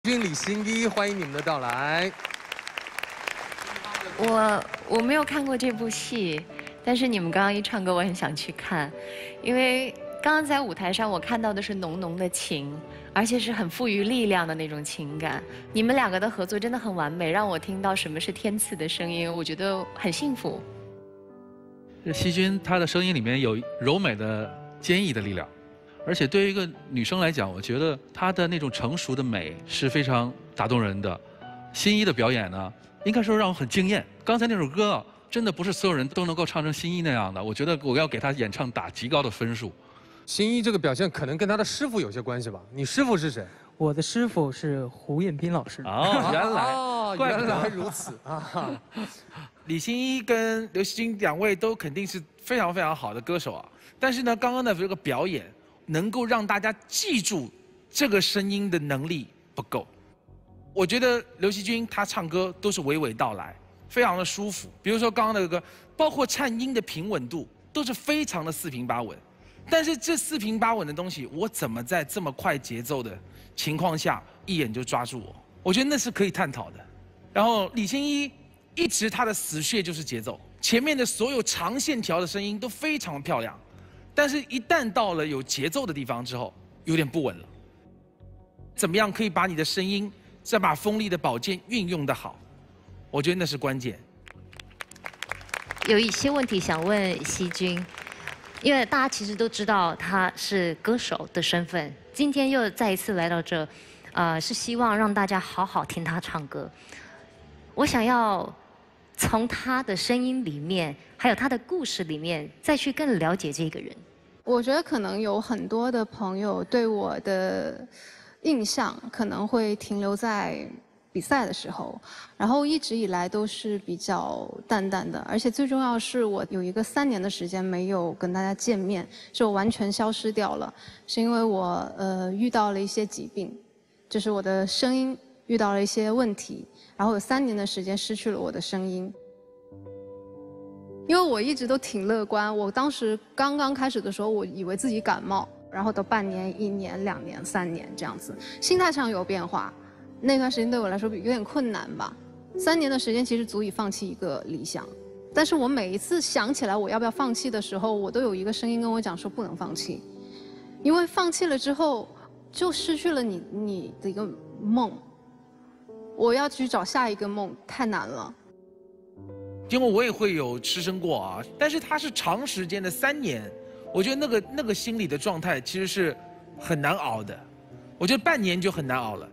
君、李欣一，欢迎你们的到来。 我没有看过这部戏，但是你们刚刚一唱歌，我很想去看，因为刚刚在舞台上我看到的是浓浓的情，而且是很富于力量的那种情感。你们两个的合作真的很完美，让我听到什么是天赐的声音，我觉得很幸福。 希君她的声音里面有柔美的、坚毅的力量。 而且对于一个女生来讲，我觉得她的那种成熟的美是非常打动人的。新一的表演呢，应该说让我很惊艳。刚才那首歌啊，真的不是所有人都能够唱成新一那样的。我觉得我要给她演唱打极高的分数。 新一这个表现可能跟他的师傅有些关系吧？你师傅是谁？ 我的师傅是胡彦斌老师。 哦，原来， 原来如此啊！ 李欣一跟刘惜君两位都肯定是非常非常好的歌手啊，但是呢，刚刚的这个表演。 能够让大家记住这个声音的能力不够。我觉得刘惜君她唱歌都是娓娓道来，非常的舒服。比如说刚刚那个歌，包括颤音的平稳度都是非常的四平八稳。但是这四平八稳的东西，我怎么在这么快节奏的情况下一眼就抓住我？我觉得那是可以探讨的。然后李欣一一直她的死穴就是节奏，前面的所有长线条的声音都非常漂亮。 但是，一旦到了有节奏的地方之后，有点不稳了。怎么样可以把你的声音这把锋利的宝剑运用得好？我觉得那是关键。 有一些问题想问惜君，因为大家其实都知道他是歌手的身份，今天又再一次来到这，是希望让大家好好听他唱歌。我想要从他的声音里面，还有他的故事里面，再去更了解这个人。 我觉得可能有很多的朋友对我的印象可能会停留在比赛的时候，然后一直以来都是比较淡淡的，而且最重要是我有一个3年的时间没有跟大家见面，是我完全消失掉了，是因为我遇到了一些疾病，就是我的声音遇到了一些问题，然后有3年的时间失去了我的声音。 因为我一直都挺乐观，我当时刚刚开始的时候，我以为自己感冒，然后到半年、1年、2年、3年这样子，心态上有变化。那段时间对我来说有点困难吧，3年的时间其实足以放弃一个理想，但是我每一次想起来我要不要放弃的时候，我都有一个声音跟我讲说不能放弃，因为放弃了之后就失去了你的一个梦，我要去找下一个梦太难了。 因为我也会有失声过啊，但是它是长时间的3年，我觉得那个心理的状态其实是很难熬的，我觉得半年就很难熬了。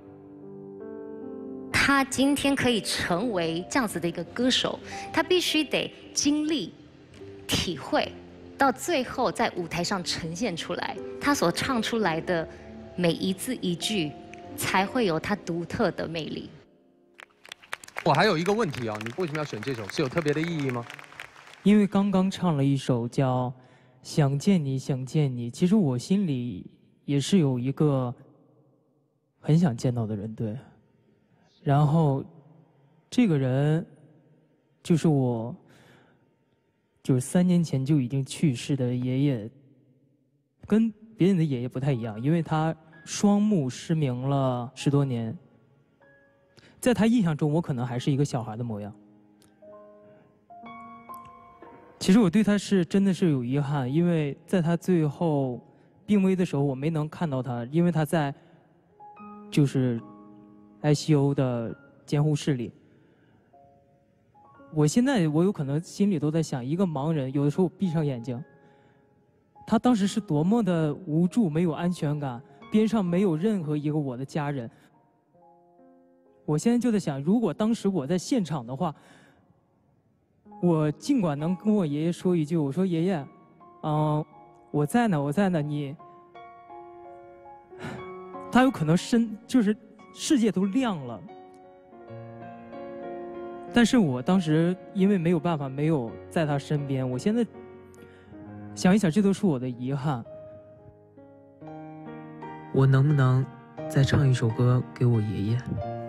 他今天可以成为这样子的一个歌手，他必须得经历、体会，到最后在舞台上呈现出来，他所唱出来的每一字一句，才会有他独特的魅力。 我还有一个问题啊，你为什么要选这首？是有特别的意义吗？ 因为刚刚唱了一首叫《想见你想见你》，其实我心里也是有一个很想见到的人，对。然后这个人就是我，就是3年前就已经去世的爷爷，跟别人的爷爷不太一样，因为他双目失明了10多年。 在他印象中，我可能还是一个小孩的模样。其实我对他是真的是有遗憾，因为在他最后病危的时候，我没能看到他，因为他在就是 ICU 的监护室里。我现在我有可能心里都在想，一个盲人有的时候闭上眼睛，他当时是多么的无助，没有安全感，边上没有任何一个我的家人。 我现在就在想，如果当时我在现场的话，我尽管能跟我爷爷说一句，我说爷爷，我在呢，我在呢，你，他有可能就是世界都亮了，但是我当时因为没有办法，没有在他身边，我现在想一想，这都是我的遗憾。 我能不能再唱一首歌给我爷爷？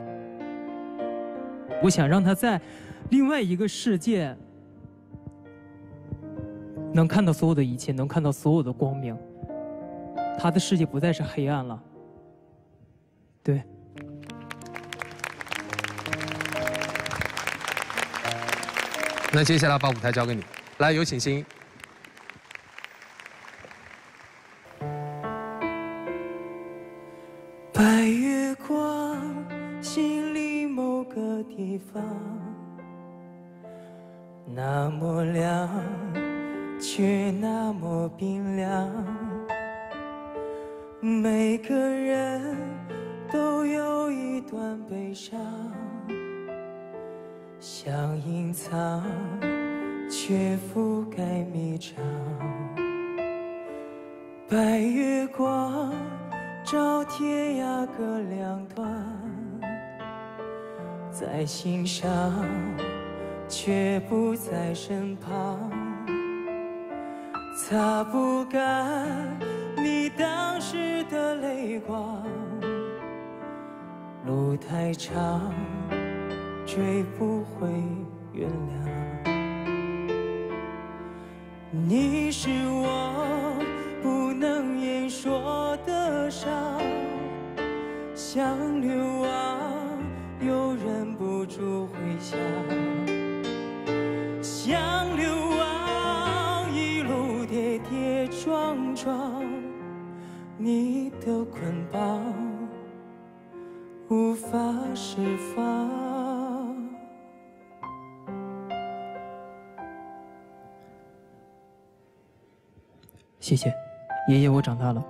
我想让他在另外一个世界能看到所有的一切，能看到所有的光明。他的世界不再是黑暗了。对。 那接下来把舞台交给你，来，有请欣怡。 白月光，心里某个地方，那么亮，却那么冰凉。每个人都有一段悲伤，想隐藏，却覆盖迷障。白月光，照天涯各两端，在心上，却不在身旁。擦不干你当时的泪光，路太长，追不回原谅。你是我不能言说的伤，像流亡又忍不住回想，像流亡一路跌跌撞撞，你的捆绑无法释放。 谢谢，爷爷，我长大了。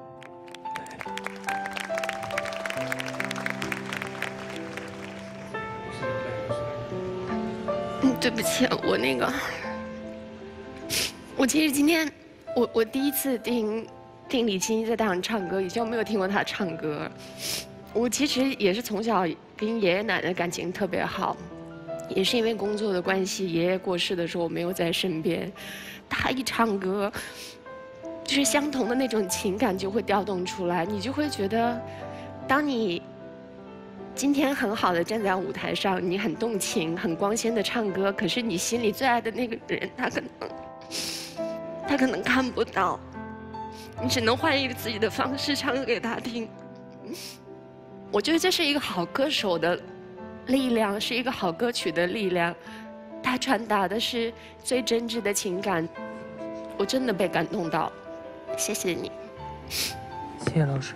对不起，我其实今天我第一次听李欣怡在台上唱歌，以前我没有听过她唱歌。我其实也是从小跟爷爷奶奶感情特别好，也是因为工作的关系，爷爷过世的时候我没有在身边，他一唱歌，就是相同的那种情感就会调动出来，你就会觉得，当你今天很好的站在舞台上，你很动情、很光鲜的唱歌，可是你心里最爱的那个人，他可能看不到，你只能换一个自己的方式唱给他听。我觉得这是一个好歌手的力量，是一个好歌曲的力量，它传达的是最真挚的情感。我真的被感动到，谢谢你。 谢谢老师。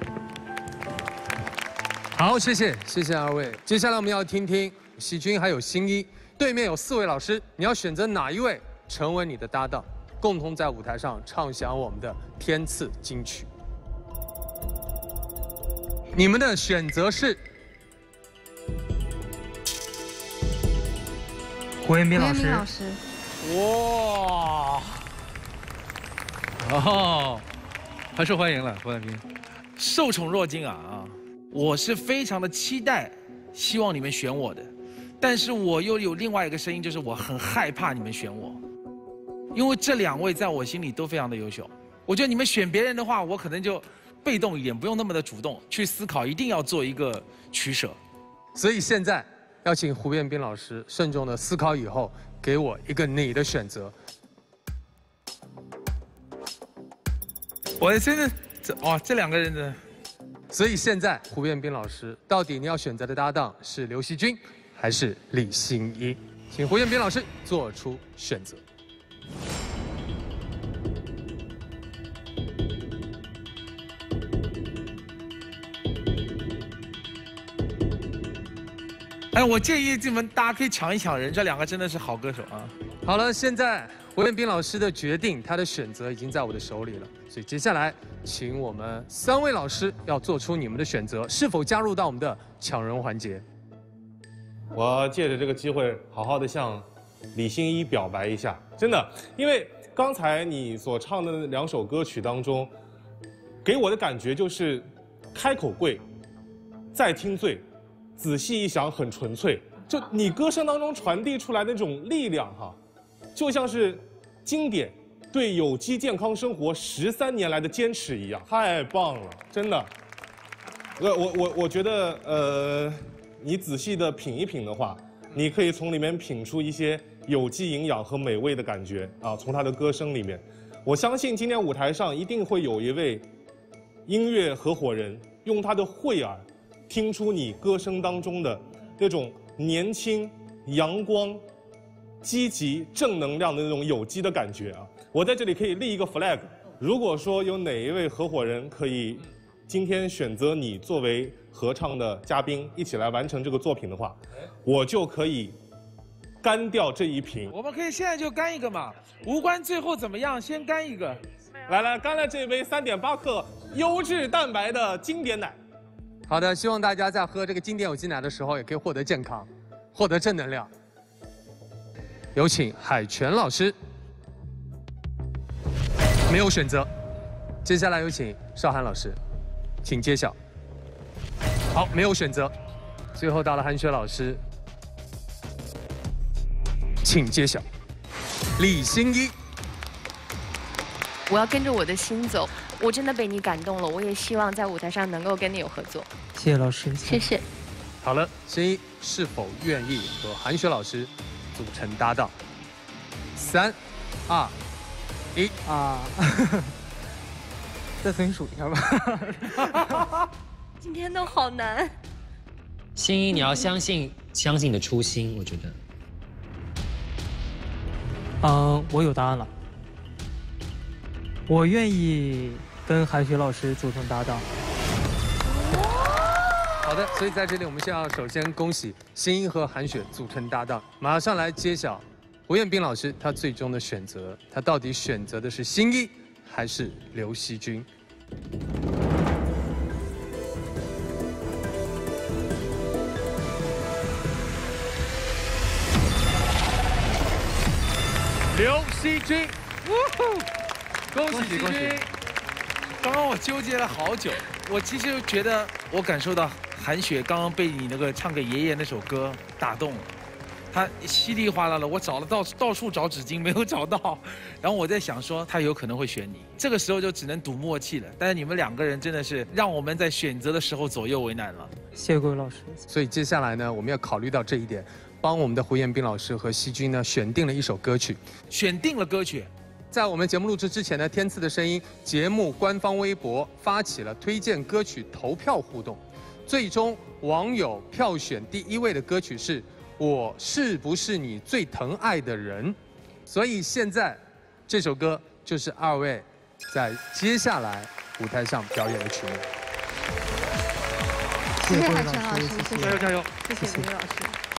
好，谢谢二位。接下来我们要听听喜君还有欣怡，对面有4位老师，你要选择哪一位成为你的搭档，共同在舞台上唱响我们的天赐金曲。你们的选择是胡彦斌老师。 哇！ 哦，很受欢迎了，胡彦斌。 受宠若惊啊！我是非常的期待，希望你们选我的，但是我又有另外一个声音，就是我很害怕你们选我，因为这2位在我心里都非常的优秀。我觉得你们选别人的话，我可能就被动一点，不用那么的主动去思考，一定要做一个取舍。 所以现在要请胡彦斌老师慎重的思考以后，给我一个你的选择。 我真的这2个人的。 所以现在胡彦斌老师，到底你要选择的搭档是刘惜君还是李欣怡？请胡彦斌老师做出选择。 哎，我建议你们大家可以抢一抢人，这2个真的是好歌手啊！ 好了，现在胡彦斌老师的决定，他的选择已经在我的手里了，所以接下来，请我们3位老师要做出你们的选择，是否加入到我们的抢人环节？ 我借着这个机会，好好的向李欣怡表白一下，真的，因为刚才你所唱的2首歌曲当中，给我的感觉就是开口贵，再听醉。仔细一想，很纯粹。就你歌声当中传递出来的那种力量，就像是经典对有机健康生活13年来的坚持一样，太棒了，真的。我觉得，你仔细的品一品的话，你可以从里面品出一些有机营养和美味的感觉啊。从他的歌声里面，我相信今天舞台上一定会有一位音乐合伙人用他的慧耳。听出你歌声当中的那种年轻、阳光、 积极正能量的那种有机的感觉啊！我在这里可以立一个 flag， 如果说有哪一位合伙人可以今天选择你作为合唱的嘉宾，一起来完成这个作品的话，我就可以干掉这一瓶。 我们可以现在就干一个嘛，无关最后怎么样，先干一个。 来，干了这杯3.8克优质蛋白的经典奶。 好的，希望大家在喝这个经典有机奶的时候，也可以获得健康，获得正能量。有请海泉老师。没有选择。接下来有请邵涵老师，请揭晓。好，没有选择。最后到了韩雪老师，请揭晓。李欣一。 我要跟着我的心走，我真的被你感动了，我也希望在舞台上能够跟你有合作。 谢谢老师， 谢谢。 好了，欣一是否愿意和韩雪老师组成搭档？3、2、1 啊！再重新数一下吧。 今天都好难。 欣一，你要相信你的初心，我觉得。 我有答案了。我愿意跟韩雪老师组成搭档。 好的，所以在这里我们首先恭喜欣一和韩雪组成搭档，马上来揭晓胡彦斌老师他最终的选择，他到底选择的是欣一还是刘惜君？刘惜君，恭喜恭喜！ 刚刚我纠结了好久，我其实觉得我感受到韩雪刚刚被你那个唱给爷爷那首歌打动了，她稀里哗啦的，我找了到处找纸巾没有找到，然后我在想说她有可能会选你，这个时候就只能赌默契了。但是你们两个人真的是让我们在选择的时候左右为难了。 谢谢各位老师。 所以接下来呢，我们要考虑到这一点，帮我们的胡彦斌老师和惜君呢选定了一首歌曲， 选定了歌曲。 在我们节目录制之前呢，天赐的声音节目官方微博发起了推荐歌曲投票互动，最终网友票选第1位的歌曲是《我是不是你最疼爱的人》，所以现在这首歌就是2位在接下来舞台上表演的曲目。 谢谢海泉老师，谢谢， 加油加油！ 谢谢刘老师。